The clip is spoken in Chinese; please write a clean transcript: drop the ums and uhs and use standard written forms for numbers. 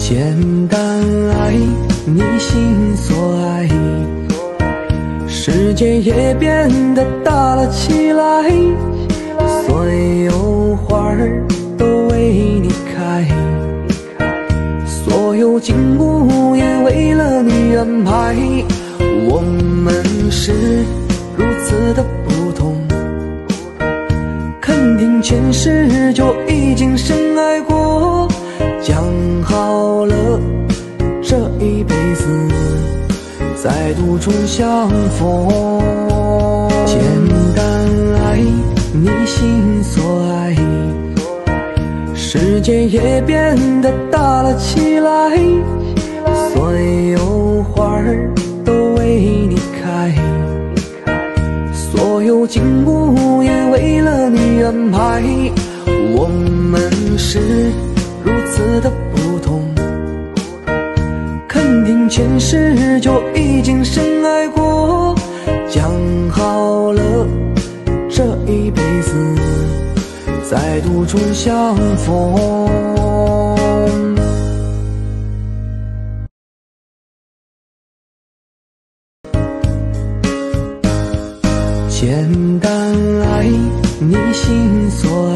简单爱你心所爱，世界也变得大了起来，所有花儿都为你开，所有景物也为了你安排。我们是如此的不同，肯定前世就已经深爱过，讲好了这一辈子再度重相逢。简单爱你心所爱，世界也变得大了起来，所有花儿都为你开，所有景物也为了你安排。我们是如此的不同，肯定前世就已经深爱过，讲好了这一辈子再度重相逢。简单爱你心所